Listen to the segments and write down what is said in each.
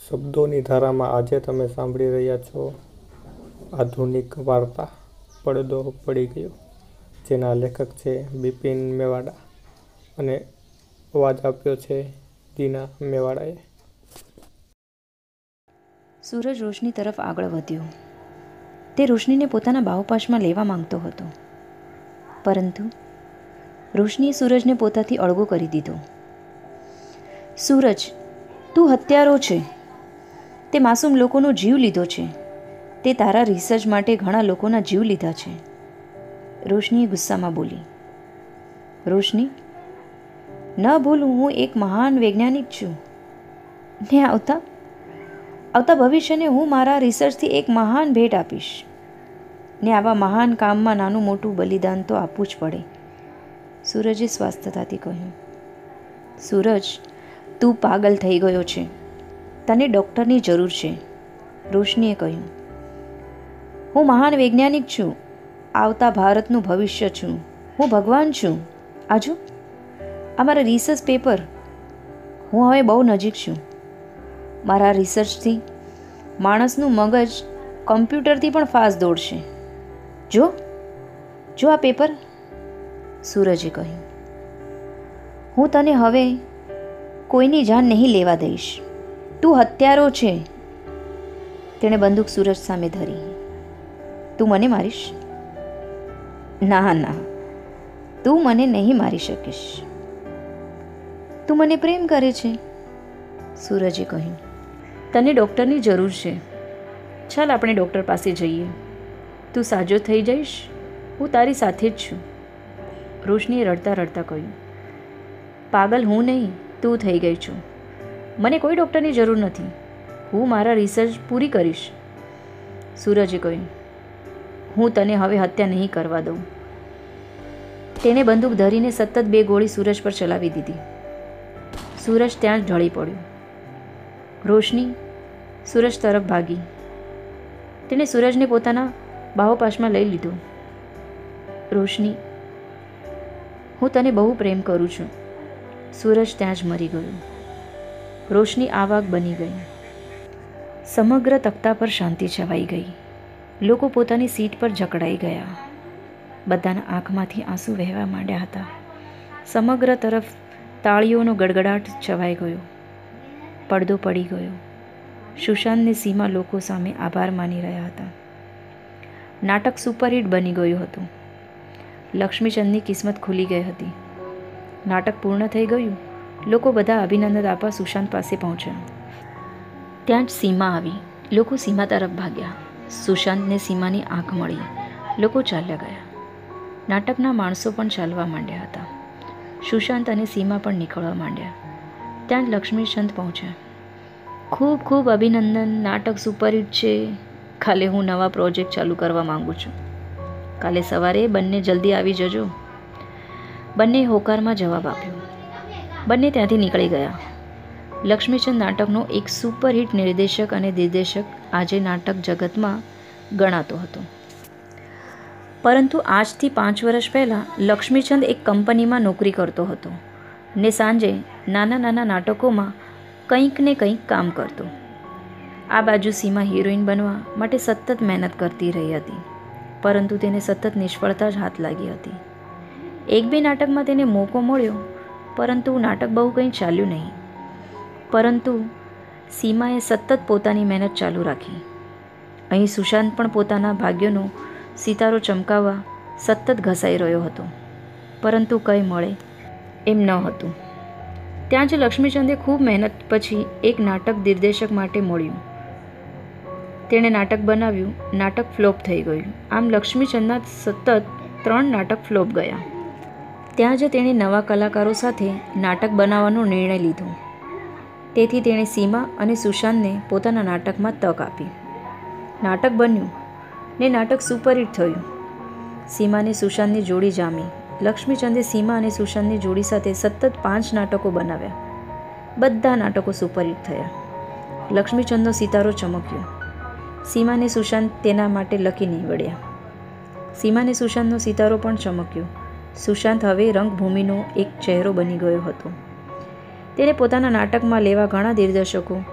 શબ્દોની ધારામાં આજે તમે સાંભળી રહ્યા છો આધુનિક વાર્તા પડદો પડી ગયો, જેના લેખક છે બિપિન મેવાડા અને અવાજ આપ્યો છે દીના મેવાડાએ. સૂરજ રોશની તરફ આગળ વધ્યો. તે રોશનીને પોતાના બાહુપાશમાં લેવા માંગતો હતો, પરંતુ રોશનીએ સૂરજને પોતાથી અળગો કરી દીધો. સૂરજ, તું હત્યારો છે. તે માસૂમ લોકોનો જીવ લીધો છે. તે તારા રિસર્ચ માટે ઘણા લોકોના જીવ લીધા છે. રોશનીએ ગુસ્સામાં બોલી. રોશની, ન ભૂલું, હું એક મહાન વૈજ્ઞાનિક છું ને આવતા ભવિષ્યને હું મારા રિસર્ચથી એક મહાન ભેટ આપીશ. ને આવા મહાન કામમાં નાનું મોટું બલિદાન તો આપવું જ પડે. સૂરજે સ્વસ્થતાથી કહ્યું. સૂરજ, તું પાગલ થઈ ગયો છે. તને ડૉક્ટરની જરૂર છે. રોશનીએ કહ્યું. હું મહાન વૈજ્ઞાનિક છું. આવતા ભારતનું ભવિષ્ય છું. હું ભગવાન છું. આજુ અમારા રિસર્ચ પેપર. હું હવે બહુ નજીક છું. મારા રિસર્ચથી માણસનું મગજ કમ્પ્યુટરથી પણ ફાસ્ટ દોડશે. જો આ પેપર. સૂરજે કહ્યું. હું તને હવે કોઈની જાન નહીં લેવા દઈશ. તું હત્યારો છે. તેણે બંદૂક સૂરજ સામે ધરી. તું મને મારીશ? ના, તું મને નહીં મારી શકીશ. તું મને પ્રેમ કરે છે. સૂરજે કહ્યું. તને ડૉક્ટરની જરૂર છે. ચાલ આપણે ડૉક્ટર પાસે જઈએ. તું સાજો થઈ જઈશ. હું તારી સાથે જ છું. રોશનીએ રડતા રડતા કહ્યું. પાગલ હું નહીં, તું થઈ ગઈ છું. મને કોઈ ડૉક્ટરની જરૂર નથી. હું મારા રિસર્ચ પૂરી કરીશ. સૂરજે કહ્યું. હું તને હવે હત્યા નહીં કરવા દઉં. તેણે બંદૂક ધરીને સતત 2 ગોળી સૂરજ પર ચલાવી દીધી. સૂરજ ત્યાં જ ઢળી પડ્યો. રોશની સૂરજ તરફ ભાગી. તેણે સૂરજને પોતાના બાહોપાશમાં લઈ લીધો. રોશની, હું તને બહુ પ્રેમ કરું છું. સૂરજ ત્યાં જ મરી ગયો. રોશની આવાક બની ગઈ. સમગ્ર તખ્તા પર શાંતિ છવાઈ ગઈ. લોકો પોતાની સીટ પર જકડાઈ ગયા. બધાના આંખમાંથી આંસુ વહેવા માંડ્યા હતા. સમગ્ર તરફ તાળીઓનો ગડગડાટ છવાઈ ગયો. પડદો પડી ગયો. સુશાંતની સીમા લોકો સામે આભાર માની રહ્યા હતા. નાટક સુપરહિટ બની ગયું હતું. લક્ષ્મીચંદની કિસ્મત ખુલી ગઈ હતી. નાટક પૂર્ણ થઈ ગયું. લોકો બધા અભિનંદન આપવા સુશાંત પાસે પહોંચ્યા. ત્યાં જ સીમા આવી. લોકો સીમા તરફ ભાગ્યા. સુશાંતને સીમાની આંખ મળી. લોકો ચાલ્યા ગયા. નાટકના માણસો પણ ચાલવા માંડ્યા હતા. સુશાંત અને સીમા પણ નીકળવા માંડ્યા. ત્યાં જ લક્ષ્મીચંદ પહોંચ્યા. ખૂબ ખૂબ અભિનંદન. નાટક સુપરહિટ છે. કાલે હું નવા પ્રોજેક્ટ ચાલુ કરવા માંગુ છું. કાલે સવારે બંને જલ્દી આવી જજો. બંને હોકારમાં જવાબ આપ્યો. બંને ત્યાંથી નીકળી ગયા. લક્ષ્મીચંદ નાટકનો એક સુપરહિટ નિર્દેશક અને દિગ્દર્શક આજે નાટક જગતમાં ગણાતો હતો. પરંતુ આજથી 5 વર્ષ પહેલાં લક્ષ્મીચંદ એક કંપનીમાં નોકરી કરતો હતો ને સાંજે નાના નાના નાટકોમાં કંઈક ને કંઈક કામ કરતો. આ બાજુ સીમા હિરોઈન બનવા માટે સતત મહેનત કરતી રહી હતી, પરંતુ તેને સતત નિષ્ફળતા જ હાથ લાગી હતી. 1-2 નાટકમાં તેને મોકો મળ્યો, પરંતુ નાટક બહુ કંઈ ચાલ્યું નહીં. પરંતુ સીમાએ સતત પોતાની મહેનત ચાલુ રાખી. અહીં સુશાંત પણ પોતાના ભાગ્યનો સિતારો ચમકાવવા સતત ઘસાઈ રહ્યો હતો, પરંતુ કંઈ મળે એમ ન હતું. ત્યાં જ લક્ષ્મીચંદે ખૂબ મહેનત પછી એક નાટક નિર્દેશક માટે મળ્યું. તેણે નાટક બનાવ્યું. નાટક ફ્લોપ થઈ ગયું. આમ લક્ષ્મીચંદના સતત 3 નાટક ફ્લોપ ગયા. ત્યાં જ તેણે નવા કલાકારો સાથે નાટક બનાવવાનો નિર્ણય લીધો. તેથી તેણે સીમા અને સુશાંતને પોતાના નાટકમાં તક આપી. નાટક બન્યું ને નાટક સુપરહિટ થયું. સીમા અને સુશાંતની જોડી જામી. લક્ષ્મીચંદે સીમા અને સુશાંતની જોડી સાથે સતત 5 નાટકો બનાવ્યા. બધા નાટકો સુપરહિટ થયા. લક્ષ્મીચંદનો સિતારો ચમક્યો. સીમા અને સુશાંત તેના માટે લકી નીવડ્યા. સીમા અને સુશાંતનો સિતારો પણ ચમક્યો. સુશાંત હવે રંગભૂમિનો એક ચહેરો બની ગયો હતો. તેણે પોતાના નાટકમાં લેવા ઘણા દિગ્દર્શકો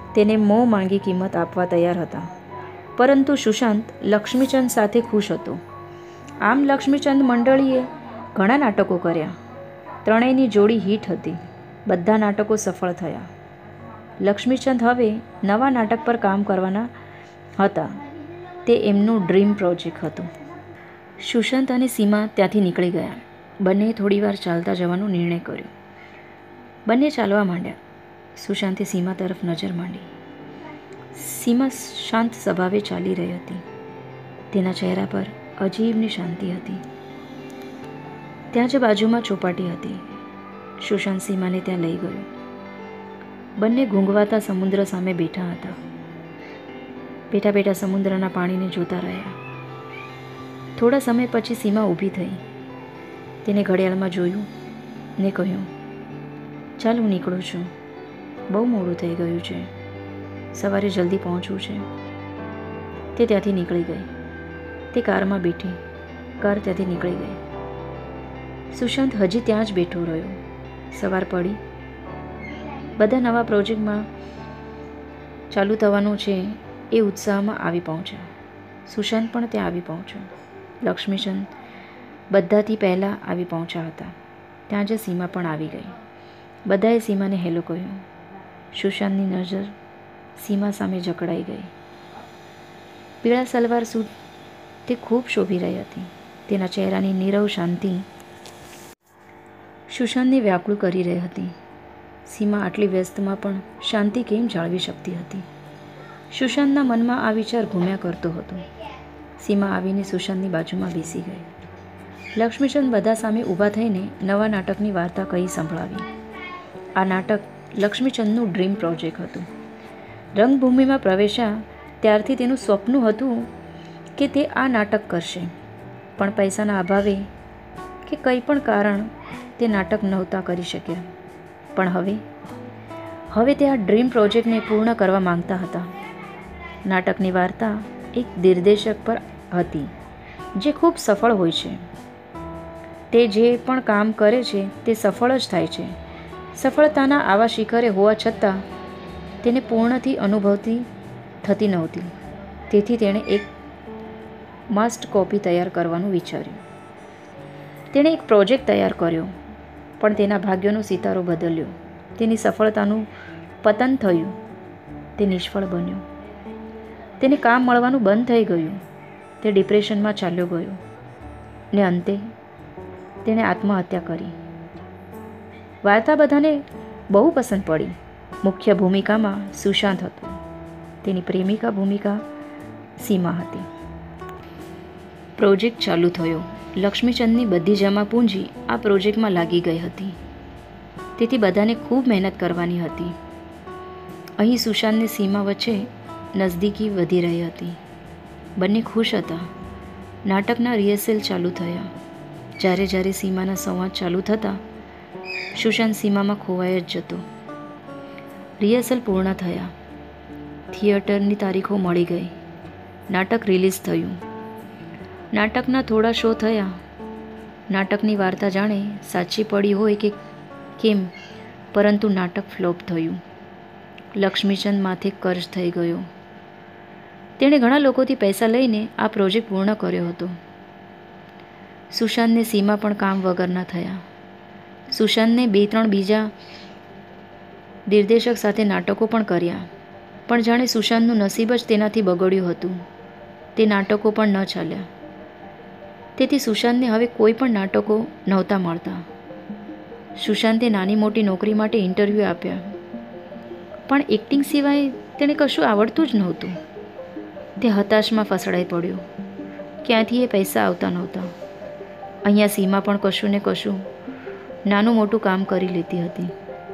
તેને મોં માંગી કિંમત આપવા તૈયાર હતા. પરંતુ સુશાંત લક્ષ્મીચંદ સાથે ખુશ હતો. આમ લક્ષ્મીચંદ મંડળીએ ઘણા નાટકો કર્યા. ત્રણેયની જોડી હિટ હતી. બધા નાટકો સફળ થયા. લક્ષ્મીચંદ હવે નવા નાટક પર કામ કરવાના હતા. તે એમનું ડ્રીમ પ્રોજેક્ટ હતું. સુશાંત અને સીમા ત્યાંથી નીકળી ગયા. બંને થોડીવાર ચાલતા જવાનો નિર્ણય કર્યો. બંને ચાલવા માંડ્યા. સુશાંતે સીમા તરફ નજર માંડી. સીમા શાંત સ્વભાવે ચાલી રહી હતી. તેના ચહેરા પર અજીબની શાંતિ હતી. ત્યાં જ બાજુમાં ચોપાટી હતી. સુશાંત સીમાને ત્યાં લઈ ગયો. બંને ઘૂંઘવાતા સમુદ્ર સામે બેઠા હતા. બેઠા બેઠા સમુદ્રના પાણીને જોતા રહ્યા. થોડા સમય પછી સીમા ઊભી થઈ. તેને ઘડિયાળમાં જોયું ને કહ્યું, ચાલ હું નીકળું છું. બહુ મોડું થઈ ગયું છે. સવારે જલ્દી પહોંચવું છે. તે ત્યાંથી નીકળી ગઈ. તે કારમાં બેઠી. કાર ત્યાંથી નીકળી ગઈ. સુશાંત હજી ત્યાં જ બેઠો રહ્યો. સવાર પડી. બધા નવા પ્રોજેક્ટમાં ચાલુ થવાનું છે એ ઉત્સાહમાં આવી પહોંચ્યા. સુશાંત પણ ત્યાં આવી પહોંચ્યો. લક્ષ્મીચંદ બધાથી પહેલાં આવી પહોંચ્યા હતા. ત્યાં જ સીમા પણ આવી ગઈ. બધાએ સીમાને હેલો કહ્યું. સુશાંતની નજર સીમા સામે જકડાઈ ગઈ. પીળા સલવાર સૂટ તે ખૂબ શોભી રહી હતી. તેના ચહેરાની નીરવ શાંતિ સુશાંતને વ્યાકુળ કરી રહી હતી. સીમા આટલી વ્યસ્તમાં પણ શાંતિ કેમ જાળવી શકતી હતી? સુશાંતના મનમાં આ વિચાર ઘૂમ્યા કરતો હતો. સીમા આવીને સુશાંતની બાજુમાં બેસી ગઈ. લક્ષ્મીચંદ બધા સામે ઊભા થઈને નવા નાટકની વાર્તા કહી સંભળાવી. આ નાટક લક્ષ્મીચંદનું ડ્રીમ પ્રોજેક્ટ હતું. રંગભૂમિમાં પ્રવેશ્યા ત્યારથી તેનું સ્વપ્ન હતું કે તે આ નાટક કરશે, પણ પૈસાના અભાવે કે કંઈ પણ કારણ તે નાટક નહોતા કરી શક્યા. પણ હવે તે આ ડ્રીમ પ્રોજેક્ટને પૂર્ણ કરવા માંગતા હતા. નાટકની વાર્તા એક નિર્દેશક પર હતી જે ખૂબ સફળ હોય છે. તે જે પણ કામ કરે છે તે સફળ જ થાય છે. સફળતાના આવા શિખરે હોવા છતાં તેને પૂર્ણથી અનુભવતી થતી નહોતી. તેથી તેણે એક માસ્ટર કોપી તૈયાર કરવાનું વિચાર્યું. તેણે એક પ્રોજેક્ટ તૈયાર કર્યો, પણ તેના ભાગ્યનો સિતારો બદલ્યો. તેની સફળતાનું પતન થયું. તે નિષ્ફળ બન્યો. તેને કામ મળવાનું બંધ થઈ ગયું. તે ડિપ્રેશનમાં ચાલ્યો ગયો ને અંતે તેણે આત્મહત્યા કરી. વાર્તા બધાને બહુ પસંદ પડી. મુખ્ય ભૂમિકામાં સુશાંત હતો. તેની પ્રેમિકા ભૂમિકા સીમા હતી. પ્રોજેક્ટ ચાલુ થયો. લક્ષ્મીચંદની બધી જમા પૂંજી આ પ્રોજેક્ટમાં લાગી ગઈ હતી. તેથી બધાને ખૂબ મહેનત કરવાની હતી. અહીં સુશાંતને સીમા વચ્ચે નજદીકી વધી રહી હતી. બંને ખુશ હતા. નાટકના રિહર્સલ ચાલુ થયા. જ્યારે જ્યારે સીમાના સંવાદ ચાલુ થતા સુશાંત સીમામાં ખોવાઈ જ જતો. રિહર્સલ પૂર્ણ થયા. થિયેટરની તારીખો મળી ગઈ. નાટક રિલીઝ થયું. નાટકના થોડા શો થયા. નાટકની વાર્તા જાણે સાચી પડી હોય કે કેમ, પરંતુ નાટક ફ્લોપ થયું. લક્ષ્મીચંદ માથે કર્જ થઈ ગયો. તેણે ઘણા લોકોથી પૈસા લઈને આ પ્રોજેક્ટ પૂર્ણ કર્યો હતો. સુશાંતને સીમા પણ કામ વગરના થયા. સુશાંતને 2-3 બીજા નિર્દેશક સાથે નાટકો પણ કર્યા, પણ જાણે સુશાંતનું નસીબ જ તેનાથી બગડ્યું હતું. તે નાટકો પણ ન ચાલ્યા. તેથી સુશાંતને હવે કોઈ પણ નાટકો નહોતા મળતા. સુશાંતે નાની મોટી નોકરી માટે ઇન્ટરવ્યૂ આપ્યા, પણ એક્ટિંગ સિવાય તેણે કશું આવડતું જ નહોતું. તે હતાશમાં ફસડાઈ પડ્યો. ક્યાંથી એ પૈસા આવતા નહોતા. અહીંયા સીમા પણ કશું ને કશું નાનું મોટું કામ કરી લેતી હતી.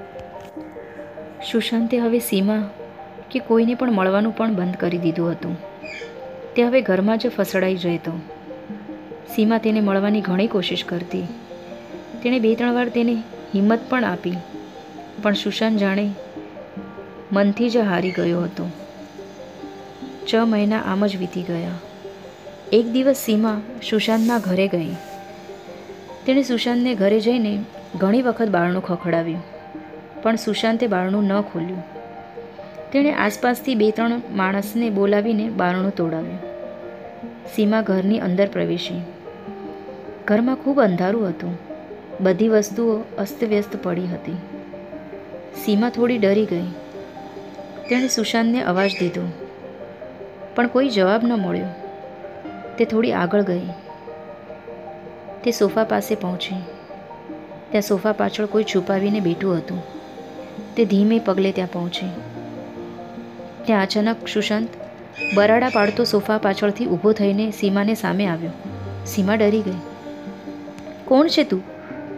સુશાંતે હવે સીમા કે કોઈને પણ મળવાનું પણ બંધ કરી દીધું હતું. તે હવે ઘરમાં જ ફસડાઈ રહેતો. સીમા તેને મળવાની ઘણી કોશિશ કરતી. તેણે 2-3 વાર તેને હિંમત પણ આપી, પણ સુશાંત જાણે મનથી જ હારી ગયો હતો. 6 મહિના આમ જ વીતી ગયા. એક દિવસ સીમા સુશાંતના ઘરે ગઈ. તેણે સુશાંતને ઘરે જઈને ઘણી વખત બારણું ખખડાવ્યું, પણ સુશાંતે બારણું ન ખોલ્યું. તેણે આસપાસથી 2-3 માણસને બોલાવીને બારણું તોડાવ્યું. સીમા ઘરની અંદર પ્રવેશી. ઘરમાં ખૂબ અંધારું હતું. બધી વસ્તુઓ અસ્તવ્યસ્ત પડી હતી. સીમા થોડી ડરી ગઈ. તેણે સુશાંતને અવાજ દીધો, પણ કોઈ જવાબ ન મળ્યો. તે થોડી આગળ ગઈ. તે સોફા પાસે પહોંચી. ત્યાં સોફા પાછળ કોઈ છુપાવીને બેઠું હતું. તે ધીમે પગલે ત્યાં પહોંચી. ત્યાં અચાનક સુશાંત બરાડા પાડતો સોફા પાછળથી ઊભો થઈને સીમાને સામે આવ્યો. સીમા ડરી ગઈ. કોણ છે તું?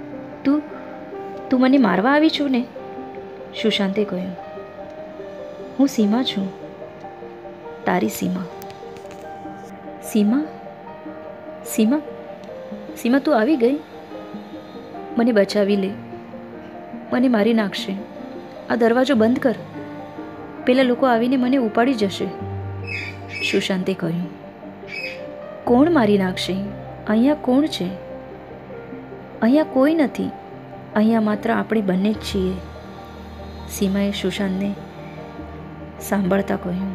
તું મને મારવા આવી છું ને? સુશાંતે કહ્યું. હું સીમા છું, તારી સીમા. સીમા? સીમા? સીમા, તું આવી ગઈ? મને બચાવી લે, મને મારી નાખશે. આ દરવાજો બંધ કર, પેલા લોકો આવીને મને ઉપાડી જશે. સુશાંતે કહ્યું. કોણ મારી નાખશે? અહીંયા કોણ છે? અહીંયા કોઈ નથી. અહીંયા માત્ર આપણે બંને જ છીએ. સીમાએ સુશાંતને સાંભળતા કહ્યું.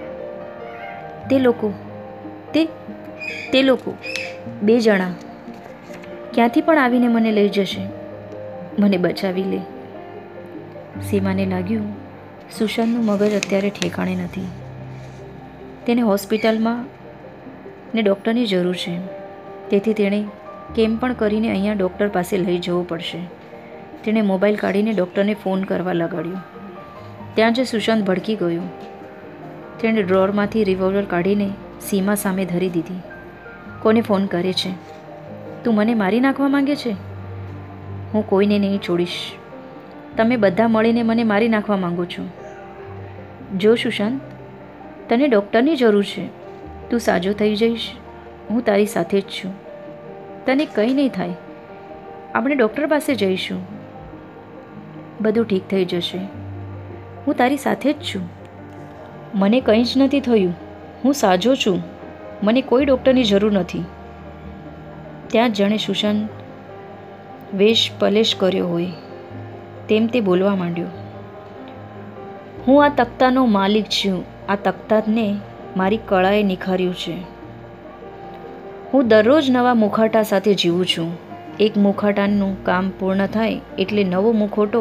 તે લોકો 2 જણા ક્યાંથી પણ આવીને મને લઈ જશે. મને બચાવી લે. સીમાને લાગ્યું સુશાંતનું મગજ અત્યારે ઠેકાણે નથી. તેને હોસ્પિટલમાં ને ડૉક્ટરની જરૂર છે. તેથી તેણે કેમ પણ કરીને અહીંયા ડૉક્ટર પાસે લઈ જવું પડશે. તેણે મોબાઈલ કાઢીને ડૉક્ટરને ફોન કરવા લગાડ્યો. ત્યાં જ સુશાંત ભડકી ગયો. તેણે ડ્રોરમાંથી રિવોલ્વર કાઢીને સીમા સામે ધરી દીધી. કોને ફોન કરે છે? તું મને મારી નાખવા માંગે છે? હું કોઈને નહીં છોડીશ. તમે બધા મળીને મને મારી નાખવા માંગો છો. જો સુશાંત, તને ડૉક્ટરની જરૂર છે. તું સાજો થઈ જઈશ. હું તારી સાથે જ છું. તને કંઈ નહીં થાય. આપણે ડૉક્ટર પાસે જઈશું. બધું ઠીક થઈ જશે. હું તારી સાથે જ છું. મને કંઈ જ નથી થયું. હું સાજો છું. મને કોઈ ડૉક્ટરની જરૂર નથી. ત્યાં જ જાણે સુશાંત વેશ પલેશ કર્યો હોય તેમ તે બોલવા માંડ્યો. હું આ તખ્તાનો માલિક છું. આ તખ્તાને મારી કળાએ નિખાર્યું છે. હું દરરોજ નવા મુખોટા સાથે જીવું છું. એક મુખોટાનું કામ પૂર્ણ થાય એટલે નવો મુખોટો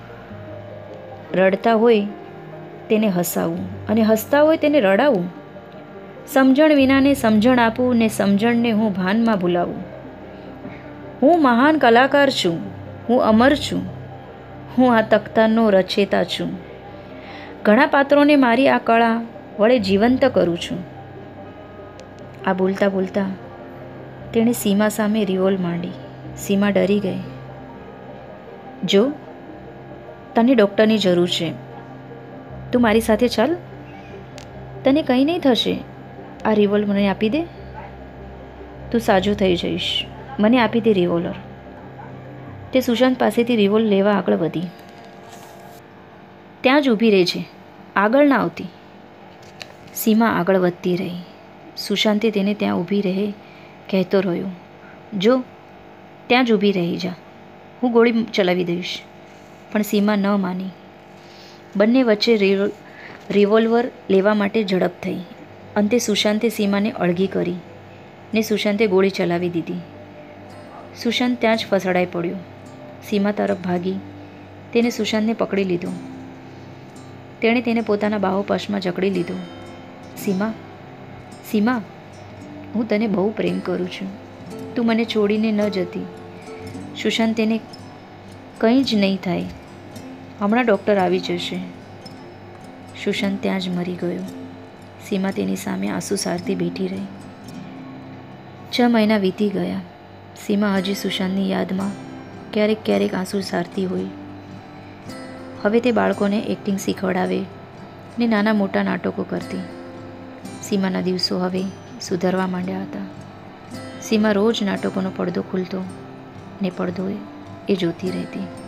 રડતા હોય તેને હસાવું અને હસતા હોય તેને રડાવું. સમજણ વિનાને સમજણ આપું ને સમજણને હું ભાનમાં ભૂલાવું. હું મહાન કલાકાર છું. હું અમર છું. હું આ તખ્તાનો રચેતા છું. ઘણા પાત્રોને મારી આ કળા વડે જીવંત કરું છું. આ બોલતા બોલતા તેણે સીમા સામે રિવોલ્વ માંડી. સીમા ડરી ગઈ. જો, તને ડૉક્ટરની જરૂર છે. તું મારી સાથે ચાલ. તને કંઈ નહીં થશે. આ રિવોલ્વર મને આપી દે. તું સાજો થઈ જઈશ. મને આપી દે રિવોલ્વર. તે સુશાંત પાસેથી રિવોલ્વર લેવા આગળ વધી. ત્યાં જ ઊભી રહે છે, આગળ ના આવતી. સીમા આગળ વધતી રહી. સુશાંતે તેને ત્યાં ઊભી રહે કહેતો રહ્યો. જો, ત્યાં જ ઊભી રહી જા. હું ગોળી ચલાવી દઈશ. પણ સીમા ન માની. બંને વચ્ચે રિવોલ્વર લેવા માટે ઝડપ થઈ. અંતે સુશાંતે સીમાને અળગી કરી ને સુશાંતે ગોળી ચલાવી દીધી. સુશાંત ત્યાં જ ફસડાઈ પડ્યો. સીમા તરફ ભાગી તેને સુશાંતને પકડી લીધો. તેણે તેને પોતાના બાહોપાશમાં જકડી લીધો. સીમા, સીમા, હું તને બહુ પ્રેમ કરું છું. તું મને છોડીને ન જતી. સુશાંત, તેને કંઈ જ નહીં થાય. હમણાં ડૉક્ટર આવી જશે. સુશાંત ત્યાં જ મરી ગયો. સીમા તેની સામે આંસુ સારતી બેઠી રહી. 6 મહિના વીતી ગયા. સીમા હજી સુશાંતની યાદમાં ક્યારેક ક્યારેક આંસુ સારતી હોય. હવે તે બાળકોને એક્ટિંગ શીખવાડાવે ને નાના મોટા નાટકો કરતી. સીમાના દિવસો હવે સુધરવા માંડ્યા હતા. સીમા રોજ નાટકોનો પડદો ખુલતો ને પડદો એ જોતી રહેતી.